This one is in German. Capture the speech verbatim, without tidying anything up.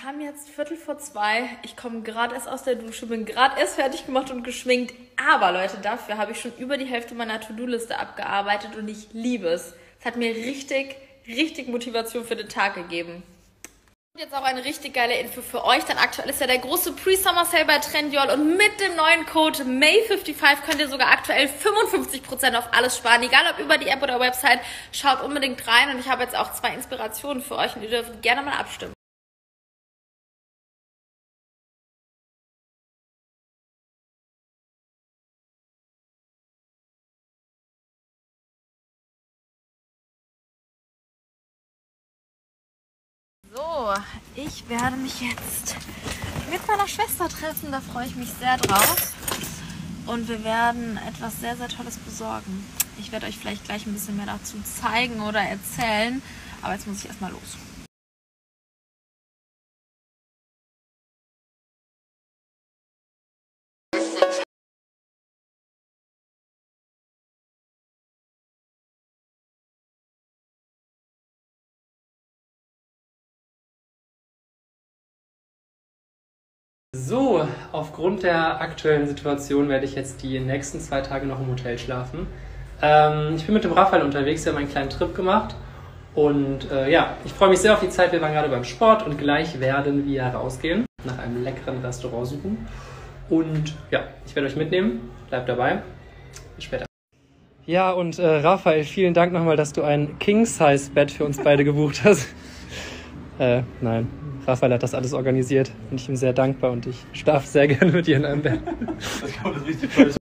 Wir haben jetzt Viertel vor zwei. Ich komme gerade erst aus der Dusche, bin gerade erst fertig gemacht und geschminkt. Aber Leute, dafür habe ich schon über die Hälfte meiner To-Do-Liste abgearbeitet und ich liebe es. Es hat mir richtig, richtig Motivation für den Tag gegeben. Und jetzt auch eine richtig geile Info für euch, denn aktuell ist ja der große Pre-Summer Sale bei Trendyol und mit dem neuen Code May fünfundfünfzig könnt ihr sogar aktuell fünfundfünfzig Prozent auf alles sparen, egal ob über die App oder Website. Schaut unbedingt rein und ich habe jetzt auch zwei Inspirationen für euch und ihr dürft gerne mal abstimmen. So, ich werde mich jetzt mit meiner Schwester treffen, da freue ich mich sehr drauf. Und wir werden etwas sehr, sehr Tolles besorgen. Ich werde euch vielleicht gleich ein bisschen mehr dazu zeigen oder erzählen, aber jetzt muss ich erstmal los. So, aufgrund der aktuellen Situation werde ich jetzt die nächsten zwei Tage noch im Hotel schlafen. Ähm, ich bin mit dem Raphael unterwegs, wir haben einen kleinen Trip gemacht und äh, ja, ich freue mich sehr auf die Zeit. Wir waren gerade beim Sport und gleich werden wir rausgehen, nach einem leckeren Restaurant suchen und ja, ich werde euch mitnehmen, bleibt dabei, bis später. Ja, und äh, Raphael, vielen Dank nochmal, dass du ein King-Size-Bett für uns beide gebucht hast. äh, nein. Raphael hat das alles organisiert. Bin ich ihm sehr dankbar und ich schlafe sehr gerne mit dir in einem Bett. Das kann man das richtig